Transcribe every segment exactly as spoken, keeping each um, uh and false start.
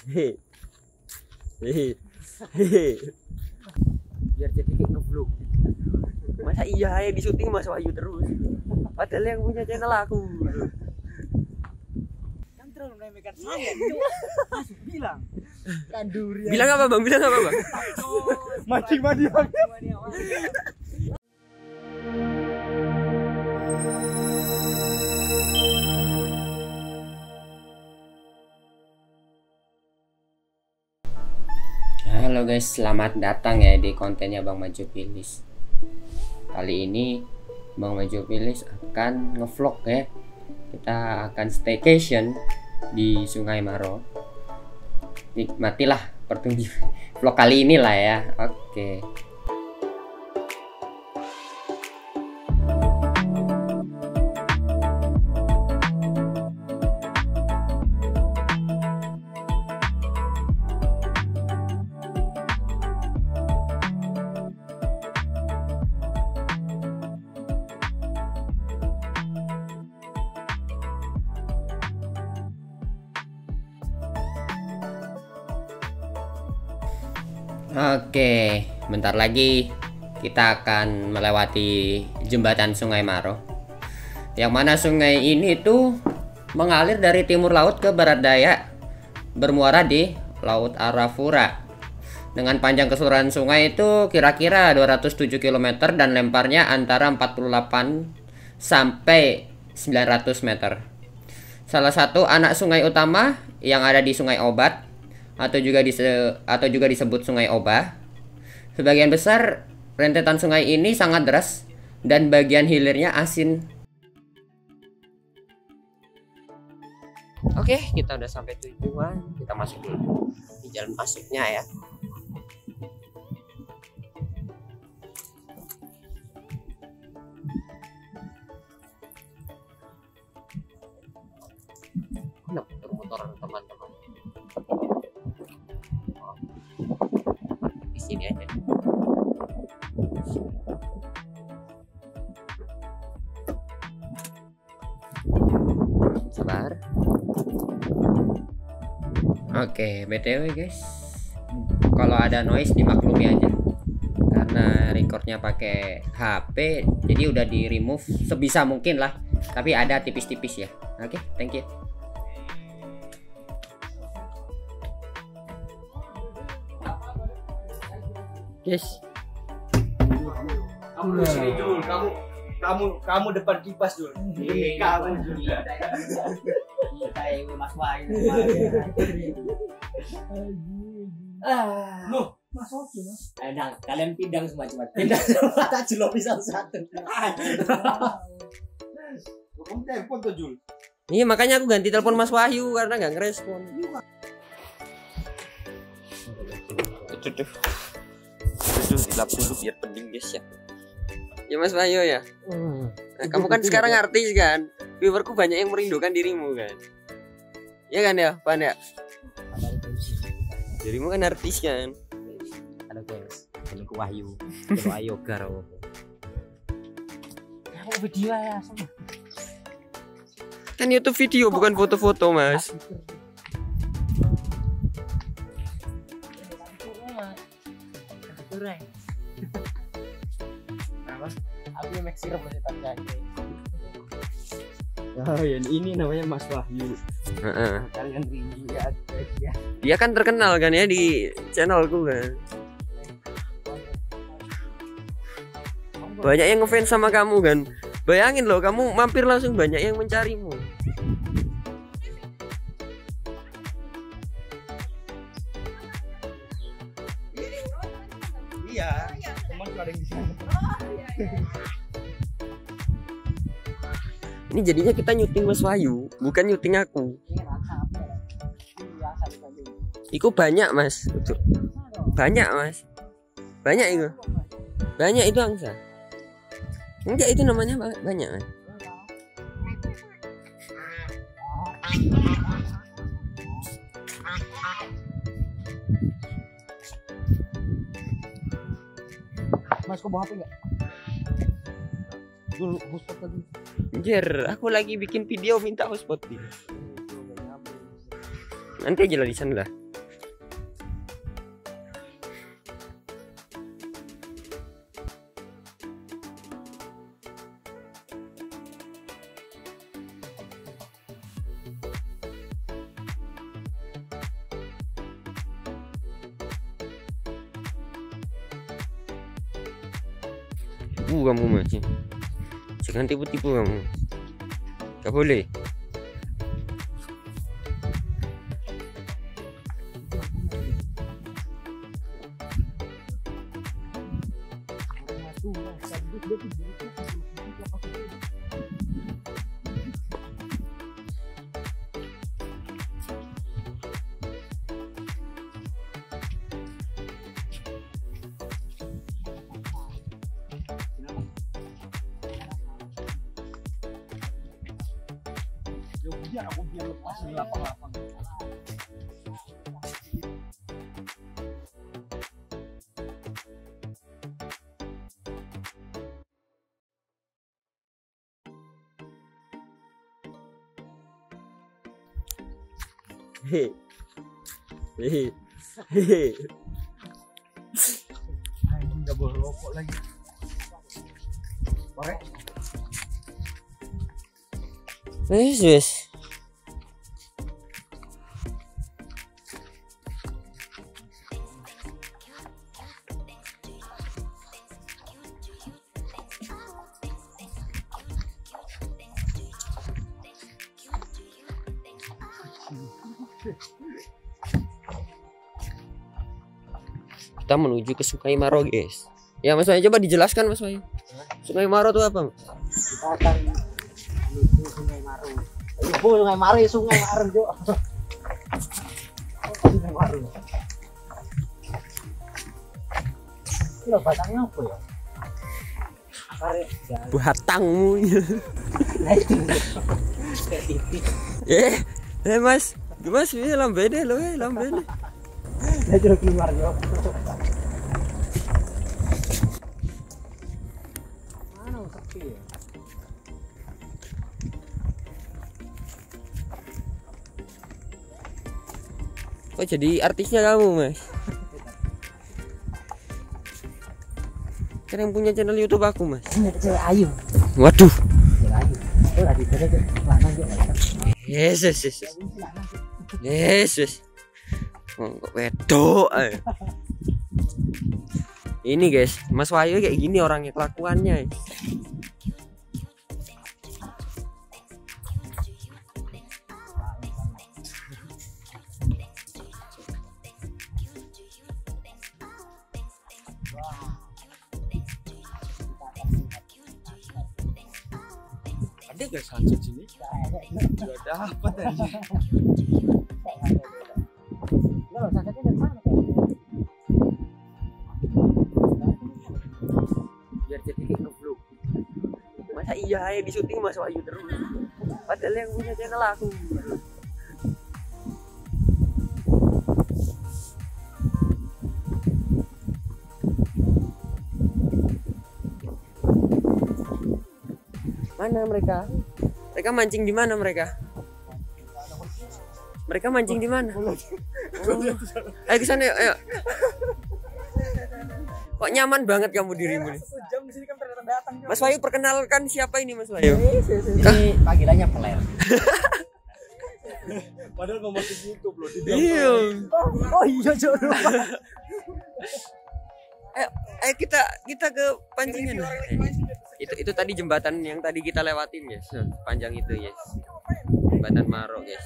Hehe. Hehe. Hehe. Biar jadi kayak nge-vlog. Masa iya yang di syuting Mas Wahyu terus. Padahal yang punya channel aku. Kan terlalu meremehkan saya. Masuk bilang. Kanduri. Bilang apa Bang? Bilang apa Bang? Mancing mandi. Halo guys, selamat datang ya di kontennya Bang Maju Pilis. Kali ini Bang Maju Pilis akan ngevlog ya. Kita akan staycation di Sungai Maro. Nikmatilah pertunjukan vlog kali ini lah ya. Oke. Oke, bentar lagi kita akan melewati jembatan Sungai Maro. Yang mana sungai ini tuh mengalir dari timur laut ke barat daya, bermuara di Laut Arafura. Dengan panjang keseluruhan sungai itu kira-kira dua ratus tujuh kilometer dan lemparnya antara empat puluh delapan sampai sembilan ratus meter. Salah satu anak sungai utama yang ada di Sungai Obat atau juga dise atau juga disebut Sungai Obah. Sebagian besar rentetan sungai ini sangat deras dan bagian hilirnya asin. Oke, kita udah sampai tujuan. Kita masuk dulu di jalan masuknya ya. Nah, motor-motoran teman-teman. Di sini aja. Sabar. Oke, B T W guys, kalau ada noise dimaklumi aja karena recordnya pakai H P, jadi udah di remove sebisa mungkin lah, tapi ada tipis-tipis ya. Oke, thank you. Yes. Kamu di sini Jul, kamu kamu kamu depan kipas Jul. Ini kamu Jul. Kita ini Mas Wahyu. Ah, loh, Mas Wahyu Mas. Enak, kalian pindang semua cepat. Pindang semua tak jelok pisau satu. Kamu telepon tuh Jul. Iya, makanya aku ganti telepon Mas Wahyu karena nggak ngerespon. Tuh, tuh. Tuh, dilap dulu biar penting guys ya. Ya Mas Wahyu ya. Hmm. Nah, kamu kan sekarang artis kan. Viewerku banyak yang merindukan dirimu kan. Iya kan ya, Pan ya? Dirimu kan artis kan. Halo guys, ini ku Wahyu. Kalau ayo garo. Kamu video ya sama. Kan YouTube video bukan foto-foto, Mas. Kurang. Apa? Aku yang make sirup masih tak jadi. Oh ya, ini namanya Mas Wahyu. Heeh. Kalian rindu ya dia. Dia kan terkenal kan ya di channelku kan. Banyak yang ngefans sama kamu kan. Bayangin loh, kamu mampir langsung banyak yang mencarimu. Iya, teman ada yang di sana. Ini jadinya kita nyuting Mas Wahyu, bukan nyuting aku. Iku banyak Mas, banyak Mas, banyak itu, banyak itu angsa. Enggak, itu namanya banyak Mas. Mas, kau bawa H P enggak? Dulu hotspot tadi. Anjir, aku lagi bikin video minta hotspot dia. Nanti aja lah di sana lah. tipu kamu Mas. Jangan tipu-tipu kamu. Gak boleh. Biar aku biar lepas di lapang-lapang. Hehe. Hehe. Hehe. Anjing enggak boleh rokok lagi. Korek. Wes wes. Kita menuju ke Sungai Maro, guys. Ya Mas Wahyu, coba dijelaskan Mas Wahyu. Sungai Maro itu apa? Kita akan menuju Sungai Maro. Ibu Sungai Maro ya Sungai Maro, Jo. Sungai Maro. Ini batangnya apa ya? Akarnya Batangmu. nah itu. Kayak titik. Eh, eh Mas. Mas, ini lambene loh, eh lambene. Nah itu keluar, Jo. Mana sepi ya? Kok jadi artisnya kamu, Mas? Kan yang punya channel YouTube aku, Mas. Ini cewek ayu. Waduh. Cewek ayu. Oh, lagi cewek lanang Jo. Yes, yes, yes. Yes, yes. Oh, kok wedok. eh. Ini guys, Mas Wahyu kayak gini orangnya, kelakuannya. Ada gak sunset sini? Gak dapat aja. Kalau sunsetnya dari mana? Biar jadi kayak nge-vlog. Masa iya ya di syuting Mas Wahyu terus. Padahal yang punya channel aku. Mana mereka? Mereka mancing di mana mereka? Mereka mancing di mana? Oh. Ayo ke sana yuk, ayo. Kok nyaman banget kamu dirimu nih? Jam di sini kan ternyata datang. Mas Wahyu, perkenalkan siapa ini Mas Wahyu? Ini panggilannya peler. Padahal mau masuk YouTube loh. Iya. Oh, oh iya Jo. Ayo, ayo kita kita ke pancingan. Itu itu tadi jembatan yang tadi kita lewatin guys, panjang itu guys, jembatan Maro guys.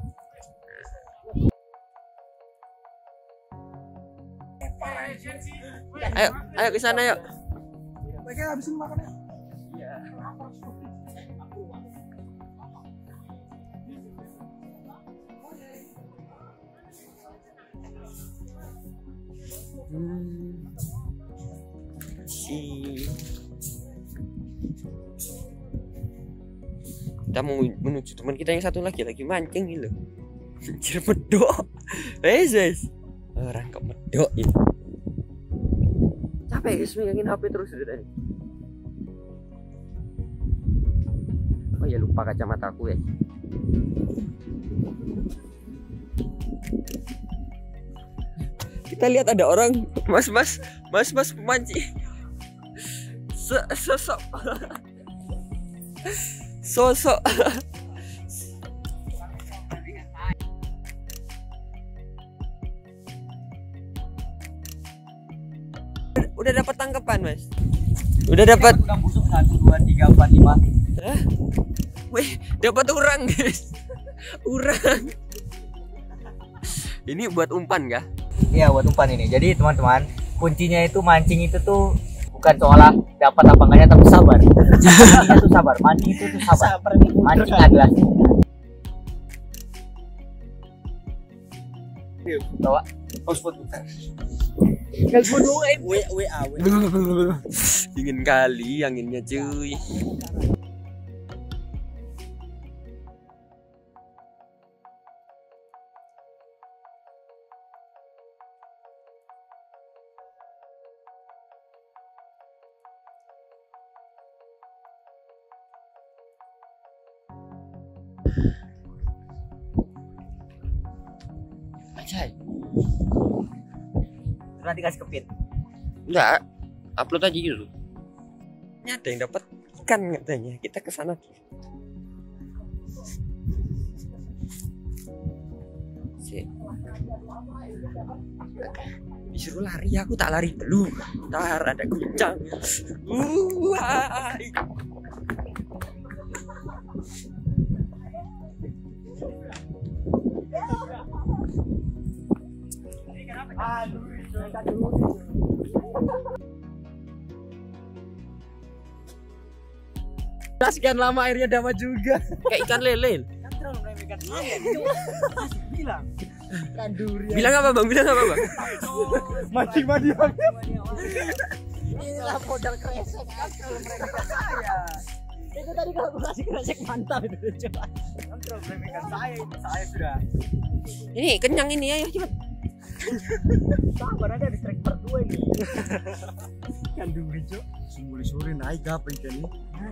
Ayo ayo ke sana yuk. Mereka habisin makannya. Iya. Hmm. Si kita mau menuju teman kita yang satu lagi lagi mancing gitu. Anjir medok. Eh guys, orang kok medok ya. Capek guys megangin H P terus dari tadi. Oh ya lupa kacamataku ya. Kita lihat ada orang mas-mas mas-mas pemancing. Sosok sosok udah dapat tangkapan, Mas? Udah dapat Udang busuk satu dua tiga empat lima. Hah? Wih, dapat urang, guys. Urang. Ini buat umpan kah? Iya, buat umpan ini. Jadi teman-teman, kuncinya itu mancing itu tuh bukan soal dapat apa enggaknya, tapi sabar. Kuncinya tuh sabar. Mancing itu tuh sabar. Mancing adalah bawa hotspot bukan. Hotspot dulu eh W W A. Dingin kali anginnya, cuy. Acay. Nanti kasih kepit. Enggak, upload aja dulu. Ini ada yang dapat ikan katanya. Kita ke sana. Si. Disuruh lari, aku tak lari dulu. Ntar ada guncang. Uh, Sekian lama airnya dapat juga. kayak ikan lele. Kan terlalu meremehkan saya. Masih bilang. Kan durian. Bilang apa, Bang? Bilang apa, Bang? Mancing mandi. Inilah modal kresek. Kan terlalu meremehkan saya. Itu tadi kalau aku kasih kresek mantap itu coba. Kan terlalu meremehkan saya ini. Saya sudah. Ini kenyang ini, ayo cepat. Sabar aja di track berdua ini. Kan duri, Cok. Sungguh sore naik apa ikan ini?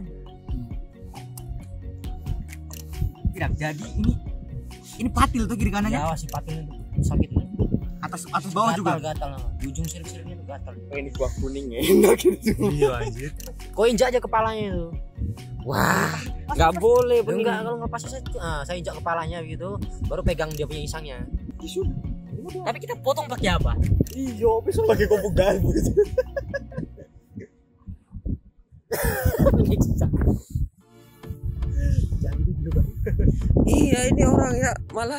Tidak jadi ini ini patil tuh kiri kanannya. Ya, si patil itu sakit. Atas atas bawah juga. Gatal, di ujung sirip-siripnya tuh gatal. Oh, ini kuah kuning ya. Enak gitu. Iya anjir. Kau injak aja kepalanya itu. Wah, nggak boleh begini. Enggak, kalau nggak pasti saya, ah, saya injak kepalanya gitu, baru pegang dia punya isangnya. Tapi kita potong pakai apa? Iya, bisa pakai kopu galbu gitu. Iya, ini orang ya malah.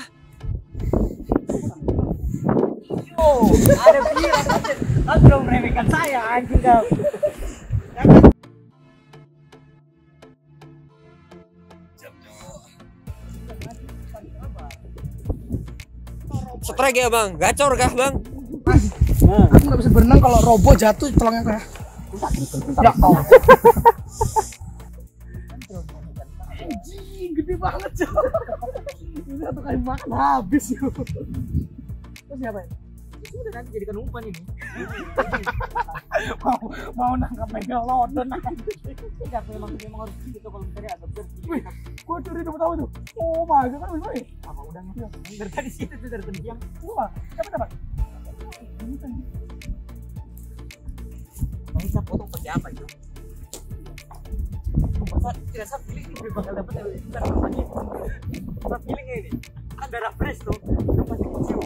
Oh, ada bilang kan belum meremehkan saya anjing kau. Strike ya, Bang? Gacor kah, Bang? Aku nggak bisa berenang kalau robo jatuh tulangnya kayak. Ya kau. Anjing gede banget coy. Ini satu kali makan habis yuk. Terus siapa ya? Sudah nanti jadikan umpan ini. mau mau nangkap megalodon. Tidak memang memang harus gitu kalau misalnya agak bersih. Wih, gua curi dapat apa tuh? Oh my god, kan bisa nih. Apa udangnya? Dari tadi situ tuh dari tadi siang. Wah, dapat dapat. Mau bisa potong pakai apa itu? Masa tidak saat pilih ini bakal dapat yang besar namanya. Saat pilihnya ini kan darah fresh tuh, yang pasti kecil.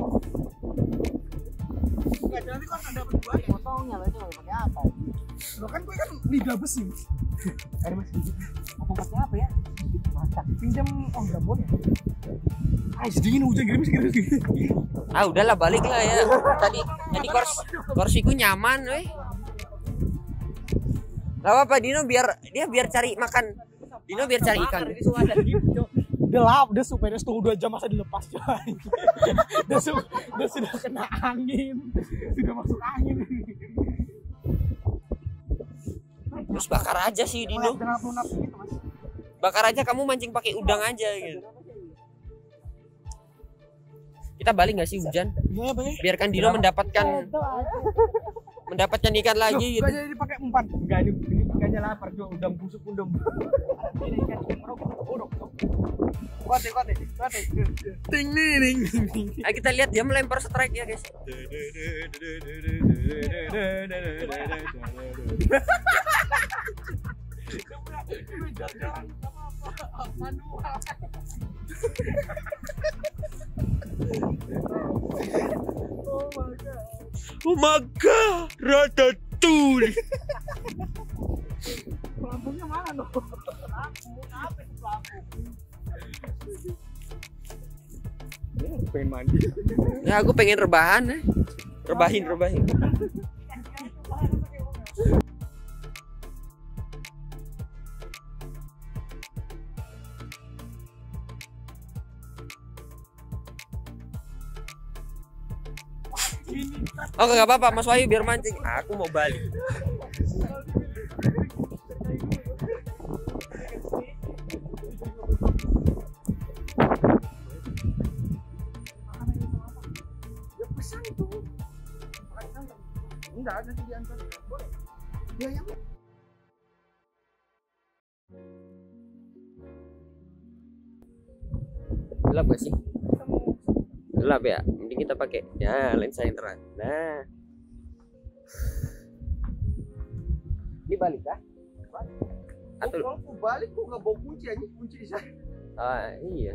Enggak nanti kan ada dapat dua ya. Potongnya lo coba pakai apa? Lo kan gue kan lidah besi. Ada masih sedikit. Potong pakai apa ya? Masak. Pinjam oh enggak boleh. Ah, sedingin hujan gerimis gerimis. Ah, udahlah balik lah ya. Tadi tadi kors korsiku nyaman, weh. Gak apa-apa, Dino biar dia biar cari makan. Dino biar cari ikan. Udah lap, udah supaya dia tunggu dua jam masa dilepas coy. Udah su- udah sudah kena angin, sudah masuk angin. Terus bakar aja sih, Dino. Lunak-lunak gitu mas. Bakar aja, kamu mancing pakai udang aja gitu. Kita balik nggak sih hujan? Iya bang. Biarkan Dino mendapatkan mendapatkan ikan lagi gitu. Gak jadi pakai umpan. Enggak ini ini ikannya lapar juga, udang busuk pun dong. Ini ikan ikan merokok bodok. Kuat kuat kuat. Ting nih ning ning. Ayo kita lihat dia melempar strike ya, guys. Oh my god, ratat Betul. Pelampungnya mana dong? Pelampung, apa itu pelampung? Ya, pengen mandi. Ya aku pengen rebahan eh. Rebahin, rebahin. Oke, gak apa-apa Mas Wahyu biar mancing. Aku mau balik. Enggak ada di antara. Boleh. Dia yang Gelap gak sih? Gelap ya. Mending kita pakai ya lensa yang terang. Nah. Ini balik kah? Atau kalau aku balik kok nggak bawa kunci aja, kunci saya. ah iya.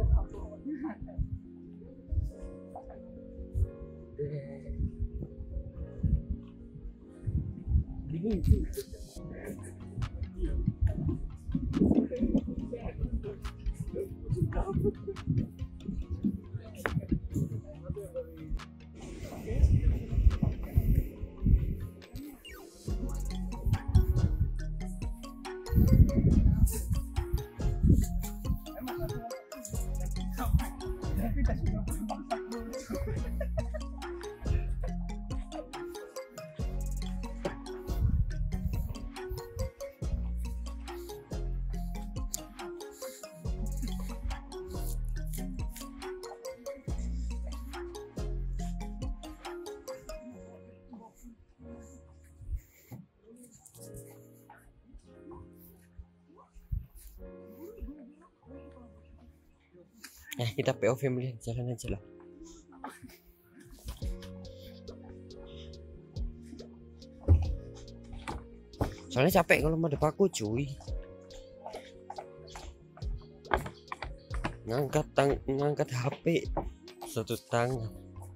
Bingung sih. Nah, kita P O V melihat jalan aja lah. Soalnya capek kalau ada paku cuy. Ngangkat tang ngangkat H P satu tangan.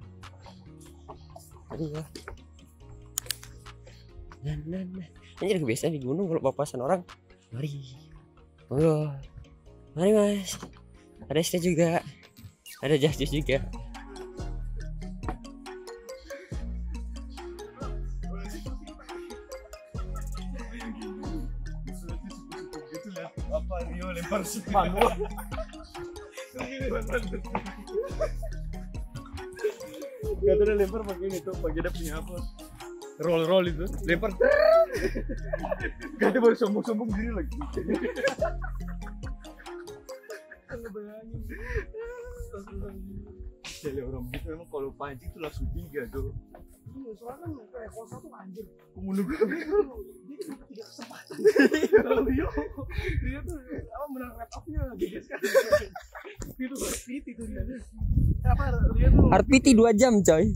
Aduh. Nah, nah, nah. Ini kebiasaan di gunung kalau papasan orang. Mari. Monggo. Mari Mas. Ada es teh juga. Ada jas jus juga. Apa Rio lempar manual. Gak ada lempar pakai ini tuh, pakai dia punya apa? Roll roll itu, lempar. Gak ada baru sombong-sombong diri lagi. Jadi orang begitu memang kalau pancing tuh langsung tiga tuh. Iya, soalnya kan kayak kosa tuh anjir. Pembunuh gue Dia tidak kesempatan. Kalau Rio, Rio tuh apa menang rap up-nya geges kan. Itu speed itu dia. Apa Rio tuh R P T dua jam coy.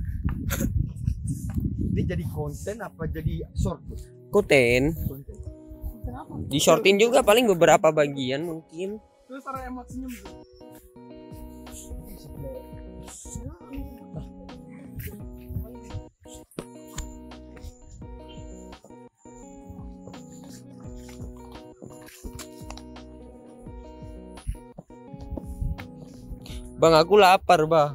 ini jadi konten apa jadi short? Konten. Konten. kenapa? Di shortin juga paling beberapa bagian mungkin. Terus cara emot senyum tuh. Bang, aku lapar, Bang.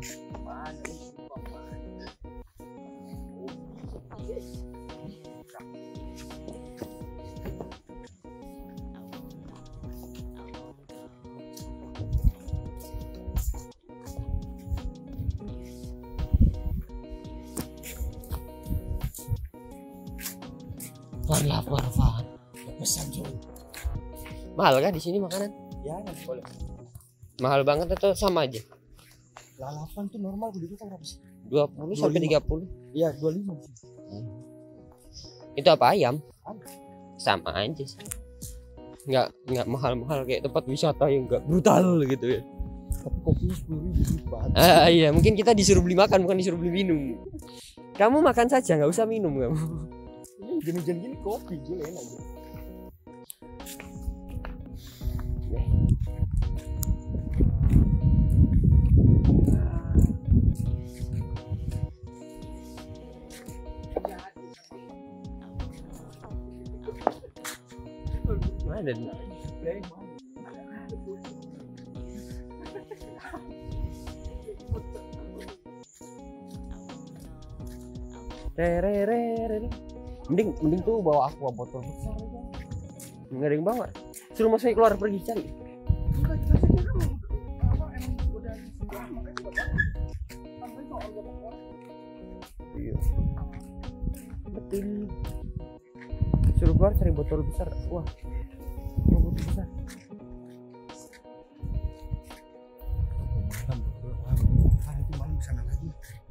Van lapar, Van. Pesan coy. Mahal kah di sini makanan? Ya, boleh. Mahal banget atau sama aja? Lalapan tuh normal begitu kan berapa sih? dua puluh sampai tiga puluh. Iya, dua puluh lima. Itu apa ayam? Sama aja sih. Nggak nggak mahal-mahal kayak tempat wisata yang nggak brutal gitu ya. Tapi kopinya sepuluh ribu banget. Ah iya, mungkin kita disuruh beli makan bukan disuruh beli minum. Kamu makan saja, nggak usah minum kamu. Ini jenis-jenis gini kopi gila enak aja. dan re re re re mending mending tuh bawa aqua botol besar aja, ngering banget. Suruh Mas Fei keluar pergi cari. Enggak, kita sih kan apa emang udah sejarah makanya kita banyak sampai soal botol. Iya. Betul. Suruh keluar cari botol besar. Wah. Botol besar. Ah, itu malam bisa lagi.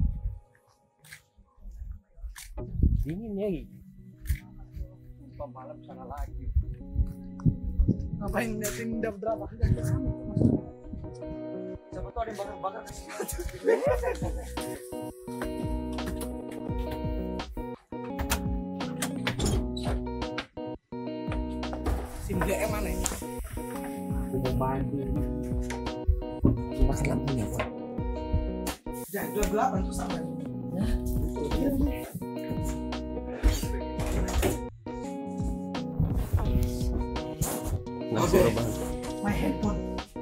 Dingin ya, Gi. Sumpah malam sana lagi. Ngapain liatin dap berapa? Siapa tuh ada yang bakar-bakar. SIM G M mana ini? Aku mau mandi. Makan lampunya, Pak. Jangan gelap gelapan tuh sabar. Nggak suruh banget. My handphone.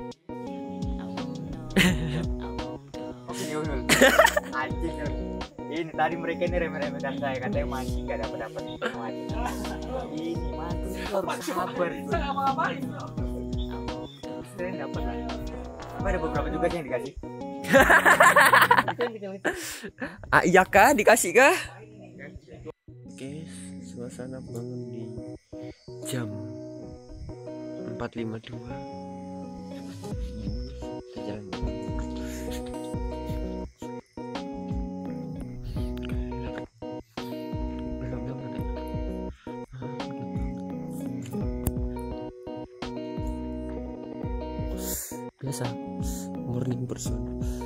Oke, Yul. Anjing. Yul. Ini tadi mereka ini remeh-remehkan saya, katanya mancing gak dapat-dapat mancing. Ini mancing harus sabar. Saya ngapa-ngapain? Saya dapat lah. Apa ada beberapa juga sih yang dikasih? Ah, iya kah? Dikasih kah? Oke, suasana bangun di jam empat lima puluh dua. Kita jalan. Belum belum ada. Biasa morning person.